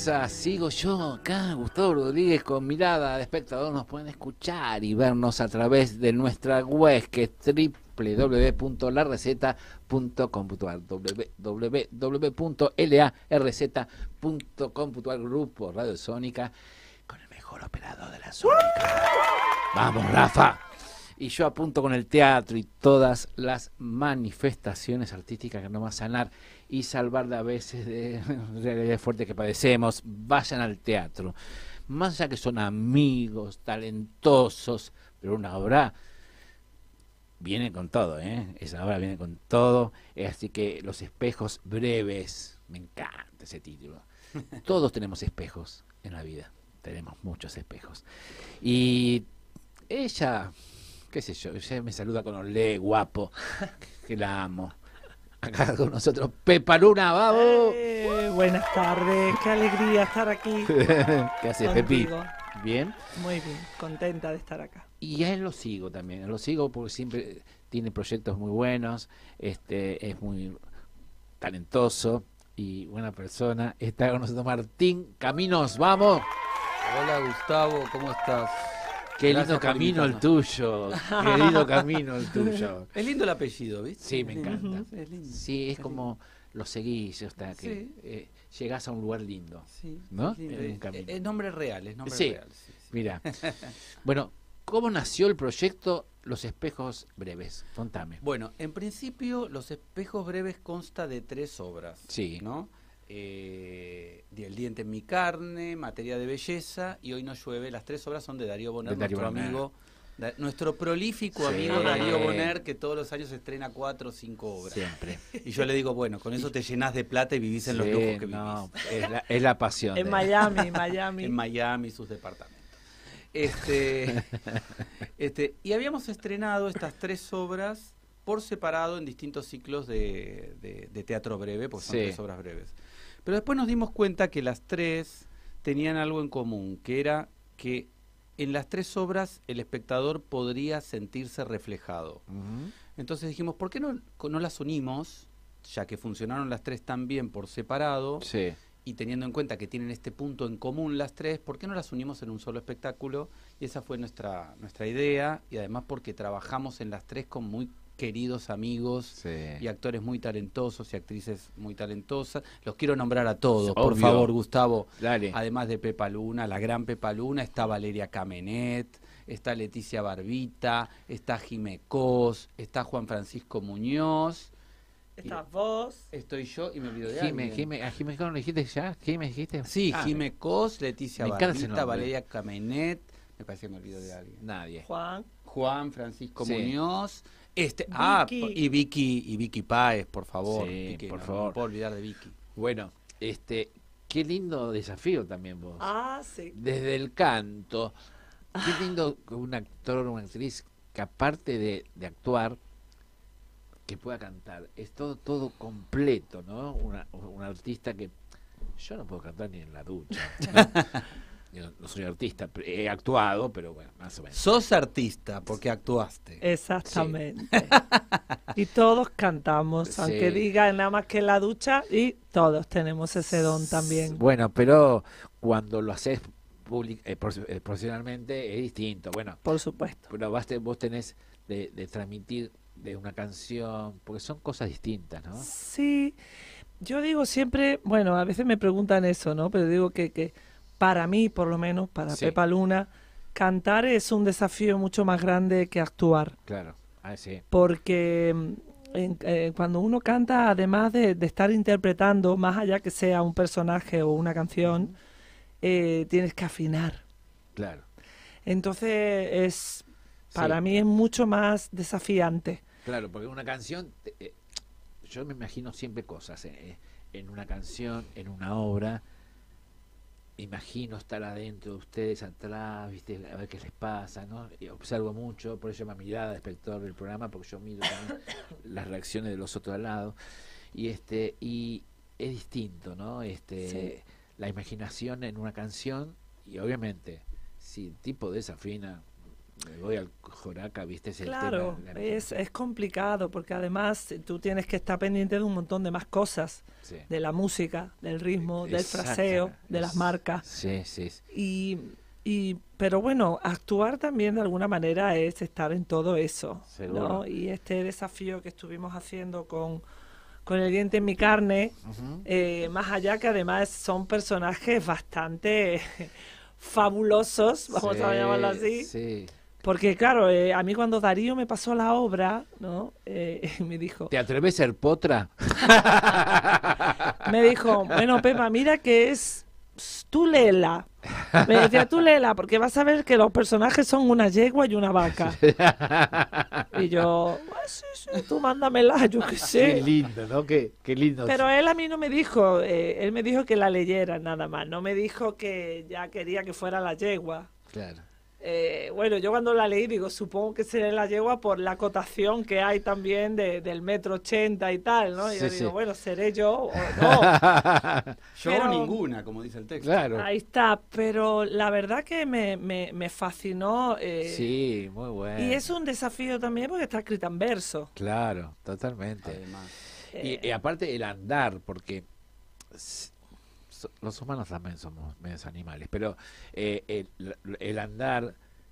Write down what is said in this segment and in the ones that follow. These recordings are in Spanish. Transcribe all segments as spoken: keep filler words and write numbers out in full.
pasa? Sigo yo acá, Gustavo Rodríguez, con Mirada de Espectador. Nos pueden escuchar y vernos a través de nuestra web, que es doble u doble u doble u punto la receta punto com punto a r, doble u doble u doble u punto la r z punto com punto a r, Grupo Radio Sónica, con el mejor operador de la Sónica. ¡Vamos, Rafa! Y yo apunto con el teatro y todas las manifestaciones artísticas que nos van a sanar y salvar de a veces de realidades fuertes que padecemos. Vayan al teatro. Más allá que son amigos, talentosos, pero una obra viene con todo, ¿eh? Esa obra viene con todo. Así que Los espejos breves, me encanta ese título. Todos tenemos espejos en la vida, tenemos muchos espejos. Y ella, qué sé yo, ella me saluda con olé, guapo, que la amo. Acá con nosotros, Pepa Luna, vamos. Eh, buenas tardes, qué alegría estar aquí. ¿Qué haces, Pepi? Contigo. Bien. Muy bien, contenta de estar acá. Y a él lo sigo también, lo sigo porque siempre tiene proyectos muy buenos, este, es muy talentoso y buena persona. Está con nosotros Martín Caminos, vamos. Hola Gustavo, ¿cómo estás? Qué Gracias lindo por camino el invitarnos. tuyo, qué lindo camino el tuyo. Es lindo el apellido, ¿viste? Sí, me encanta. Es lindo. Sí, es como lo seguís hasta que Sí. eh, llegás a un lugar lindo, Sí, ¿no? es lindo. En un Es- camino. es nombre real, es nombre Sí. real. Sí, sí. Mira, bueno, ¿cómo nació el proyecto Los espejos breves? Contame. Bueno, en principio Los espejos breves consta de tres obras. Sí. ¿No? Eh, El diente en mi carne, Materia de belleza y Hoy no llueve. Las tres obras son de Darío Bonner, De Darío nuestro Bonner. amigo, da- nuestro prolífico Sí. amigo Darío Bonner, que todos los años estrena cuatro o cinco obras. Siempre. Y yo le digo, bueno, con eso te llenás de plata y vivís en los Sí, lujos que vivís. no, es la, es la pasión. En de- Miami, Miami. En Miami, sus departamentos. Este, este, y habíamos estrenado estas tres obras por separado en distintos ciclos de, de- de teatro breve, porque son Sí. tres obras breves. Pero después nos dimos cuenta que las tres tenían algo en común, que era que en las tres obras el espectador podría sentirse reflejado. Ujú. Entonces dijimos, ¿por qué no, no las unimos, ya que funcionaron las tres tan bien por separado? Sí. Y teniendo en cuenta que tienen este punto en común las tres, ¿por qué no las unimos en un solo espectáculo? Y esa fue nuestra, nuestra idea, y además porque trabajamos en las tres con muy queridos amigos Sí. y actores muy talentosos y actrices muy talentosas. Los quiero nombrar a todos, por Obvio. favor, Gustavo. Dale. Además de Pepa Luna, la gran Pepa Luna, está Valeria Camenet, está Leticia Barbita, está Jimé Cos, está Juan Francisco Muñoz, Estás vos. estoy yo y me olvido de Jime, alguien. Jime, ¿a Jime cómo lo dijiste ya? ¿Jime dijiste? Sí, Ah, Jimé Cos, Leticia me encanta ese Barbita, nombre. Valeria Camenet, me parece que me olvido de alguien. Nadie. Juan. Juan Francisco Sí. Muñoz, este, ah, Vicky. y Vicky, y Vicky Páez, por favor. Sí, Vicky, por no, favor. No puedo olvidar de Vicky. Bueno, este, qué lindo desafío también vos. Ah, sí. Desde el canto, qué lindo que un actor o una actriz que aparte de, de actuar, que pueda cantar. Es todo, todo completo, ¿no? Una, un artista que yo no puedo cantar ni en la ducha, ¿no? Yo no soy artista, pero he actuado, pero bueno, más o menos. Sos artista porque actuaste. Exactamente. Y todos cantamos, Sí. aunque digan nada más que en la ducha, y todos tenemos ese don también. Bueno, pero cuando lo haces public- eh, por- eh, profesionalmente es distinto. Bueno, Por supuesto. pero vos, te- vos tenés de, de transmitir de una canción, porque son cosas distintas, ¿no? Sí, yo digo siempre, bueno, a veces me preguntan eso, ¿no? Pero digo que, que para mí, por lo menos, para Sí. Pepa Luna, cantar es un desafío mucho más grande que actuar. Claro. Ah, sí. Porque mm, en- eh, cuando uno canta, además de, de estar interpretando, más allá que sea un personaje o una canción, eh, tienes que afinar. Claro. Entonces, es para Sí. mí es mucho más desafiante. Claro, porque una canción, te- eh, yo me imagino siempre cosas, eh, en una canción, en una obra, imagino estar adentro de ustedes, atrás, viste, a ver qué les pasa, ¿no? Y observo mucho, por eso llama mirada de espectador del programa, porque yo miro también las reacciones de los otros al lado, y este, y es distinto, ¿no? Este, Sí. la imaginación en una canción, y obviamente, si el tipo desafina, me voy al Joraca, viste, es el Claro, tema. la- es, es complicado porque además tú tienes que estar pendiente de un montón de más cosas, Sí. de la música, del ritmo, del Exacto, fraseo, de las es- marcas. Sí, sí. Y, y, pero bueno, actuar también de alguna manera es estar en todo eso, Seguro. ¿no? Y este desafío que estuvimos haciendo con, con El diente en mi carne, Ujú. eh, más allá que además son personajes bastante fabulosos, vamos a Sí, llamarlo así, Sí. porque claro, eh, a mí cuando Darío me pasó la obra, ¿no? Eh, me dijo, ¿Te atreves a ser potra? me dijo, bueno, Pepa, mira que es, tú léela. Me decía, tú léela, porque vas a ver que los personajes son una yegua y una vaca. Y yo, "Ah, sí, sí, tú mándamela, yo qué Qué sé. lindo, ¿no? Qué, qué lindo. Pero él a mí no me dijo, eh, él me dijo que la leyera nada más, no me dijo que ya quería que fuera la yegua. Claro. Eh, bueno, yo cuando la leí digo, supongo que será la yegua por la acotación que hay también de, del metro ochenta y tal, ¿no? Y yo Sí, digo, sí. bueno, seré yo o no. Yo Pero- ninguna, como dice el texto. Claro. Ahí está, pero la verdad que me, me, me fascinó. eh, Sí, muy bueno. Y es un desafío también porque está escrita en verso. Claro, totalmente. Además. Eh, Y, y aparte el andar, porque s- so- los humanos también somos medios animales, pero eh, el, el andar,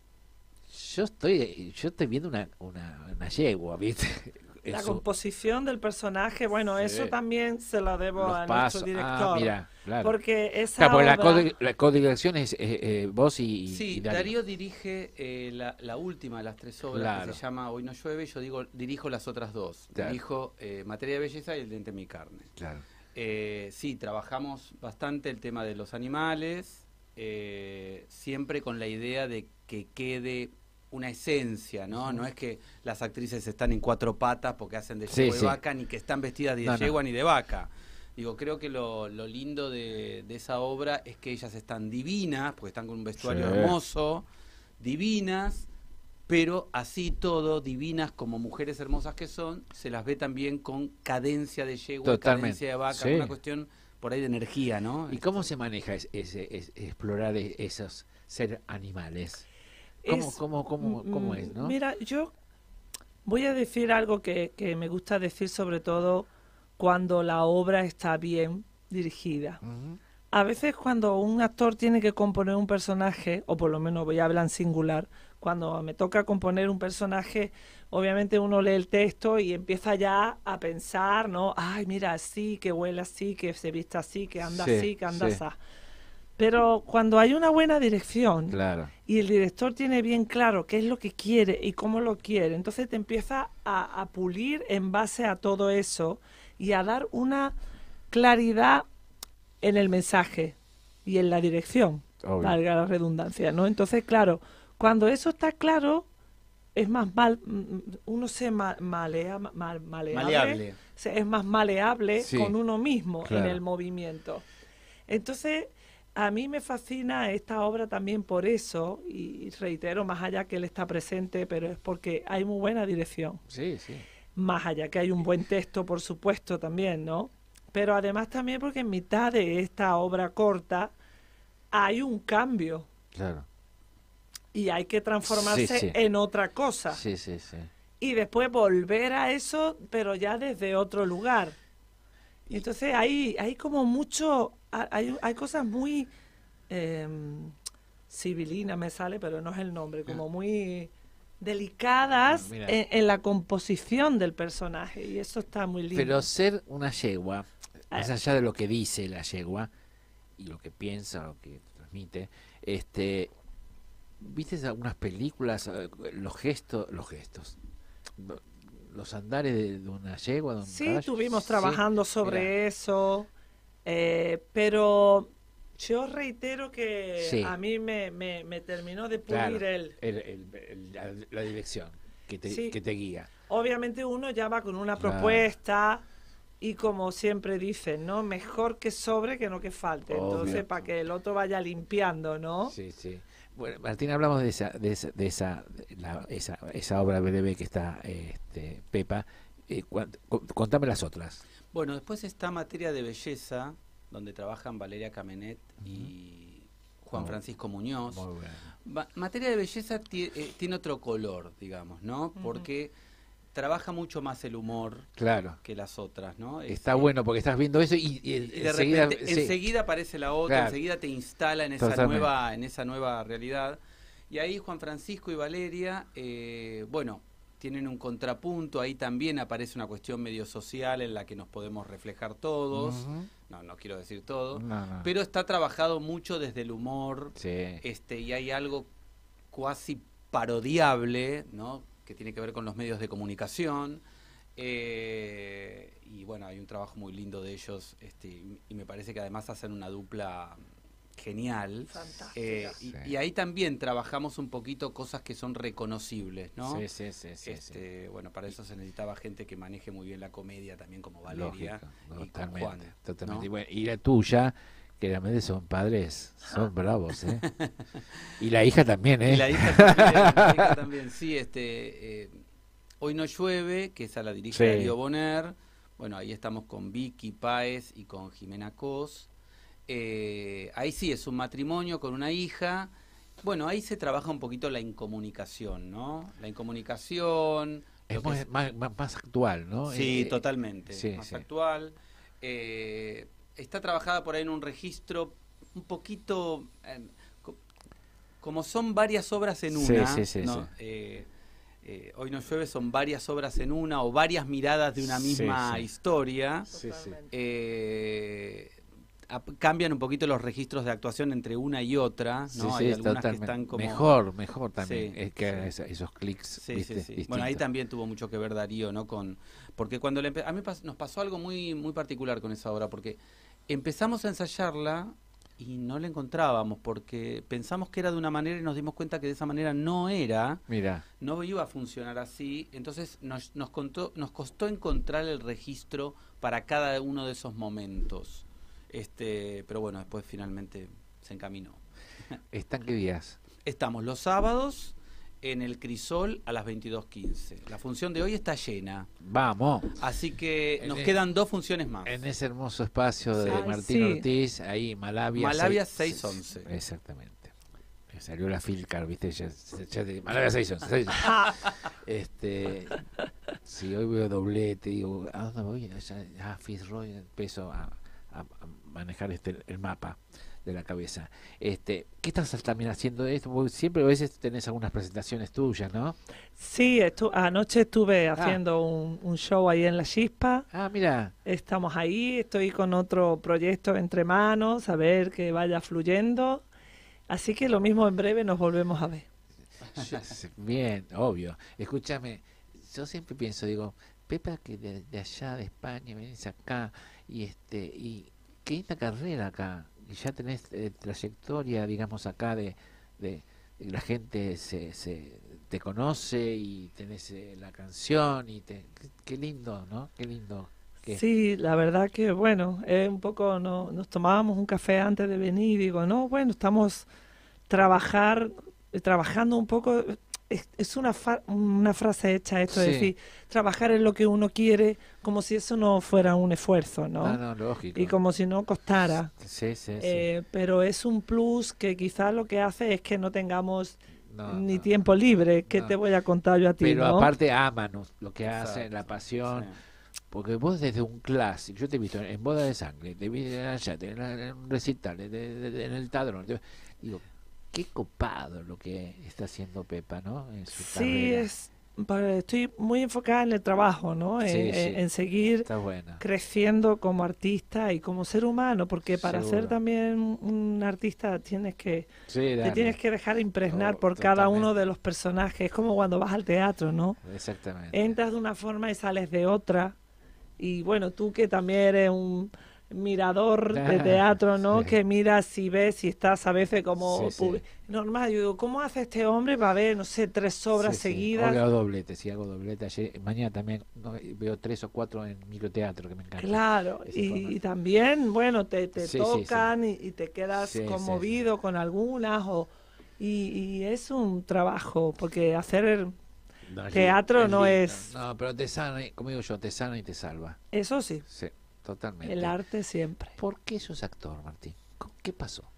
yo estoy, yo estoy viendo una, una, una yegua, ¿viste? En la su- composición del personaje, bueno, Sí. eso también se lo debo los a pasos. nuestro director. Ah, mira, claro. Porque esa Claro, porque la, obra- codi- la codirección es eh, eh, vos y, y Sí, Darío. Darío dirige eh, la, la última de las tres obras Claro. que se llama Hoy no llueve, yo digo dirijo las otras dos. Claro. Dirijo eh, Materia de Belleza y El diente en mi carne. Claro. Eh, sí, trabajamos bastante el tema de los animales, eh, siempre con la idea de que quede una esencia, ¿no? No es que las actrices están en cuatro patas porque hacen de Sí, yegua y sí. vaca, ni que están vestidas de No, no. yegua ni de vaca. Digo, creo que lo, lo lindo de, de esa obra es que ellas están divinas, porque están con un vestuario Sí. hermoso, divinas, pero así todo, divinas como mujeres hermosas que son, se las ve también con cadencia de yegua, Totalmente. cadencia de vaca, Sí. una cuestión por ahí de energía, ¿no? ¿Y cómo se maneja es- ese, es- explorar e- esos ser animales? ¿Cómo, es- cómo, cómo, mm, cómo mm, es, no? Mira, yo voy a decir algo que, que me gusta decir sobre todo cuando la obra está bien dirigida. Ujú. A veces cuando un actor tiene que componer un personaje, o por lo menos voy a hablar en singular, cuando me toca componer un personaje, obviamente uno lee el texto y empieza ya a pensar, ¿no? Ay, mira, así, que huele así, que se viste así, que anda Sí, así, que anda sí. así. Pero cuando hay una buena dirección Claro. y el director tiene bien claro qué es lo que quiere y cómo lo quiere, entonces te empieza a, a pulir en base a todo eso y a dar una claridad en el mensaje y en la dirección, Obvio. valga la redundancia, ¿no? Entonces, claro, cuando eso está claro, es más mal, mm, uno se ma- malea, ma- mal- maleable, Maleable. se- es más maleable Sí, con uno mismo claro. en el movimiento. Entonces, a mí me fascina esta obra también por eso, y reitero, más allá que él está presente, pero es porque hay muy buena dirección. Sí, sí. Más allá que hay un buen texto, por supuesto, también, ¿no? Pero además también porque en mitad de esta obra corta hay un cambio Claro. y hay que transformarse Sí, sí. en otra cosa. Sí, sí, sí. Y después volver a eso, pero ya desde otro lugar. Y entonces hay, hay como mucho, ha- hay, hay cosas muy eh, civilinas, me sale, pero no es el nombre, como muy delicadas Mira. en, en la composición del personaje. Y eso está muy lindo. Pero ser una yegua, más Eh. allá de lo que dice la yegua y lo que piensa, lo que transmite, este, ¿viste algunas películas, eh, los gestos, los gestos, lo- los andares de, de una yegua, de un Sí, caballo? estuvimos Sí, trabajando sobre mira. eso, eh, pero yo reitero que Sí. a mí me, me, me terminó de pulir Claro, el... el- el- el- la, la dirección que te, Sí. que te guía. Obviamente uno ya va con una Claro. propuesta y como siempre dicen, ¿no? Mejor que sobre que no que falte. Obvio. Entonces, para que el otro vaya limpiando, ¿no? Sí, sí. Bueno, Martín, hablamos de esa, de esa, de esa, la- esa, esa obra breve que está, este, Pepa. Eh, cuant- con- contame las otras. Bueno, después está Materia de Belleza, donde trabajan Valeria Camenet y Juan Oh, Francisco Muñoz. Muy bueno. Ma- materia de belleza ti- eh, tiene otro color, digamos, ¿no? Ujú. Porque trabaja mucho más el humor Claro. que las otras, ¿no? Es- Está eh, bueno porque estás viendo eso y, y y de enseguida, repente, sí. enseguida aparece la otra, Claro. enseguida te instala en esa Totalmente. nueva, en esa nueva realidad. Y ahí Juan Francisco y Valeria, eh, bueno, tienen un contrapunto, ahí también aparece una cuestión medio social en la que nos podemos reflejar todos. Ujú. No, no quiero decir todo, No, no. pero está trabajado mucho desde el humor, Sí. este, y hay algo cuasi parodiable, ¿no? Que tiene que ver con los medios de comunicación. Eh, y bueno, hay un trabajo muy lindo de ellos, este, y, y me parece que además hacen una dupla genial. Fantástica. Eh, y, Sí. y ahí también trabajamos un poquito cosas que son reconocibles, ¿no? Sí, sí, sí, sí, sí. Este, bueno, para eso se necesitaba gente que maneje muy bien la comedia, también como Valeria Lógico, y con totalmente, Juan. totalmente. ¿no? Y, bueno, y la tuya, que realmente son padres, son bravos, ¿eh? Y la hija también, ¿eh? Y la hija también, la hija también, sí, este, eh, Hoy no llueve, que esa la dirige Sí. Darío Boner. Bueno, ahí estamos con Vicky Páez y con Jimena Cos. Eh, ahí sí es un matrimonio con una hija. Bueno, ahí se trabaja un poquito la incomunicación, ¿no? La incomunicación. Es lo que más, es- más, más- más actual, ¿no? Sí, Eh, totalmente. sí, más sí. actual. Eh, está trabajada por ahí en un registro un poquito... eh, co- como son varias obras en Sí, una, sí, sí, ¿no? sí. Eh, eh, Hoy no llueve son varias obras en una o varias miradas de una Sí, misma sí. historia. Sí, sí. Totalmente. Eh, ap- cambian un poquito los registros de actuación entre una y otra, Sí, ¿no? sí, Hay es algunas que totalmente- están como... Mejor, mejor también. Sí, es que sí. esa- esos clics, Sí, ¿viste? sí, sí. Bueno, ahí distintos. también tuvo mucho que ver Darío, ¿no? Con, porque cuando le empe- a mí pas- nos pasó algo muy, muy particular con esa obra, porque empezamos a ensayarla y no la encontrábamos, porque pensamos que era de una manera y nos dimos cuenta que de esa manera no era, Mira, no iba a funcionar así, entonces nos, nos, contó, nos costó encontrar el registro para cada uno de esos momentos. Este, pero bueno, después finalmente se encaminó. ¿están qué días? Estamos los sábados en el Crisol a las veintidós quince. La función de hoy está llena, Vamos. así que En nos el- quedan dos funciones más. En ese hermoso espacio de Ay, Martín sí. Ortiz, ahí Malavia. Malavia seis- seiscientos once. Exactamente. Me salió la Filcar, ¿viste? Ya, ya te- Malavia seiscientos once. este, si hoy veo doblete, digo, ¿a dónde voy? Ya- Ah, Fitzroy, empiezo a, a- a manejar este el mapa de la cabeza. Este, ¿qué estás también haciendo esto? Porque siempre a veces tenés algunas presentaciones tuyas, ¿no? Sí, estu- anoche estuve Ah. haciendo un, un show ahí en La Chispa. Ah, mira. Estamos ahí, estoy con otro proyecto entre manos, a ver que vaya fluyendo. Así que lo mismo en breve nos volvemos a ver. Bien, obvio. Escúchame, yo siempre pienso, digo, Pepa, que de, de allá de España venís acá y este y qué linda carrera acá. Y ya tenés eh, trayectoria, digamos, acá de, de, de la gente se, se te conoce y tenés eh, la canción y te qué, qué lindo, ¿no? Qué lindo. que- Sí, la verdad que bueno, es un poco, no, nos tomábamos un café antes de venir y digo, no, bueno, estamos trabajar, eh, trabajando un poco, es, es una, fa- una frase hecha esto de Sí. decir, trabajar en lo que uno quiere, como si eso no fuera un esfuerzo, ¿no? No, no, lógico. Y como si no costara. Sí, sí, sí. Eh, pero es un plus que quizás lo que hace es que no tengamos No, ni no. tiempo libre, que no. te voy a contar yo a ti, Pero ¿no? aparte aman lo que hacen, Exacto, la pasión. sí. Porque vos desde un clásico, yo te he visto en, en Boda de Sangre, te vi allá, te- en, la- en un recital, de- de- de- en el Tadrón, te- digo, qué copado lo que está haciendo Pepa, ¿no? En su Sí, carrera. es, pa- estoy muy enfocada en el trabajo, ¿no? En, Sí, en- sí. en seguir Está buena. creciendo como artista y como ser humano, porque para Seguro. ser también un artista tienes que Sí, te dale. tienes que dejar impregnar Oh, por cada uno totalmente. de los personajes, es como cuando vas al teatro, ¿no? Exactamente. Entras de una forma y sales de otra. Y bueno, tú que también eres un mirador de Ah, teatro, ¿no? sí. Que miras y ves y estás a veces como Sí, sí. pub- normal. Yo digo, ¿cómo hace este hombre para ver, no sé, tres obras Sí, sí. seguidas? Hoy hago doblete, sí, hago doblete. Ayer, mañana también no, veo tres o cuatro en microteatro que me encanta. Claro, ese y, formato. y también, bueno, te, te Sí, sí, sí. tocan Y, y te quedas Sí, sí, conmovido con algunas o y, y es un trabajo, porque hacer No, es teatro lindo, no lindo. es- No, pero te sana, y- como digo yo, te sana y te salva. eso sí, Sí, totalmente. el arte siempre. ¿Por qué sos actor, Martín? ¿Qué pasó?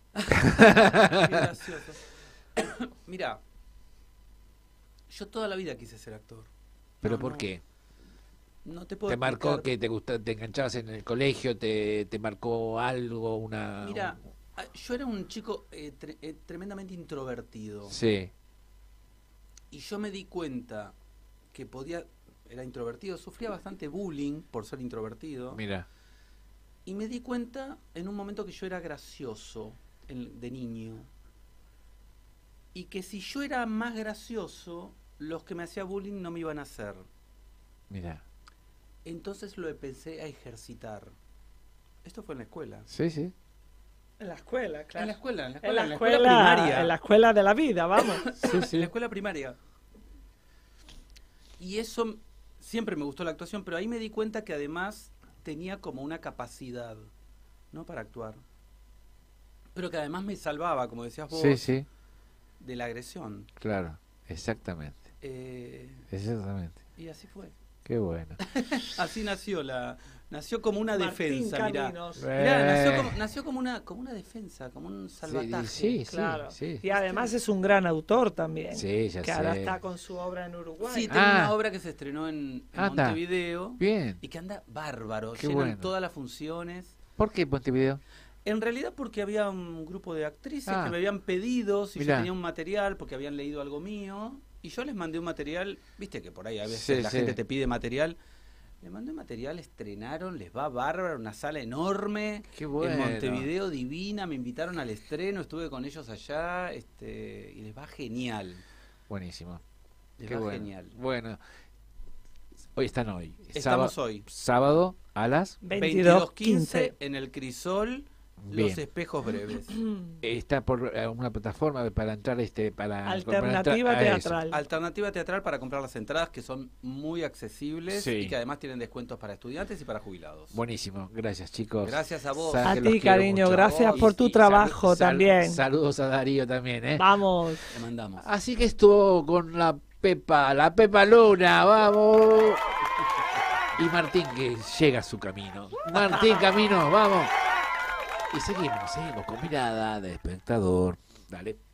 Qué gracioso. Mira, yo toda la vida quise ser actor. ¿Pero No, por no, qué? No te puedo ¿Te marcó explicar. que te gusta, te enganchabas en el colegio? ¿Te, te marcó algo? Una, Mira, un- ah, yo era un chico eh, tre- eh, tremendamente introvertido. Sí, Y yo me di cuenta que podía... Era introvertido, sufría bastante bullying por ser introvertido. mira. Y me di cuenta en un momento que yo era gracioso en- de niño. Y que si yo era más gracioso, los que me hacían bullying no me iban a hacer. Mira. Entonces lo empecé a ejercitar. Esto fue en la escuela. Sí, sí. En la escuela, claro. En la escuela, en la En escuela, la en la escuela, escuela primaria. en la escuela de la vida, vamos. Sí, En sí. la escuela primaria. Y eso, siempre me gustó la actuación, pero ahí me di cuenta que además tenía como una capacidad, ¿no? Para actuar. Pero que además me salvaba, como decías vos, Sí, sí. de la agresión. Claro. Exactamente. Eh, Exactamente. y así fue. Qué bueno. Así nació la... Nació como una Martín defensa, mirá. Caminos. Mirá, nació, Eh. como, nació como una como una defensa, como un salvataje. Sí, sí, Claro. sí. Y además es un gran autor también. Sí, ya que ahora sé. está con su obra en Uruguay. Sí, tiene Ah. una obra que se estrenó en, en Anda. Montevideo Bien. y que anda bárbaro, Qué llenan bueno. todas las funciones. ¿Por qué Montevideo? En realidad porque había un grupo de actrices Ah. que me habían pedido si Mirá. yo tenía un material, porque habían leído algo mío, y yo les mandé un material, viste que por ahí a veces Sí, la sí. gente te pide material. Les mandé material, estrenaron, les va bárbaro, una sala enorme, Qué bueno. en Montevideo divina, me invitaron al estreno, estuve con ellos allá, este, y les va genial. Buenísimo. Les Qué va bueno. genial. Bueno. Hoy están hoy. Estamos Sába- hoy. Sábado a las... veintidós quince. en el Crisol, Bien. Los Espejos Breves. Está por eh, una plataforma para entrar este para Alternativa para entrar- a eso. teatral. Alternativa teatral para comprar las entradas que son muy accesibles Sí. y que además tienen descuentos para estudiantes y para jubilados. Buenísimo, gracias chicos. Gracias a vos. Sabes A que ti, los quiero cariño, mucho. gracias Y- por tu y trabajo sal- sal- también. Saludos a Darío también, ¿eh? Vamos. Te mandamos. Así que estuvo con la Pepa, la Pepa Luna, vamos. Y Martín que llega a su camino. Martín Camino, vamos. Y seguimos, seguimos con mirada de espectador. Dale.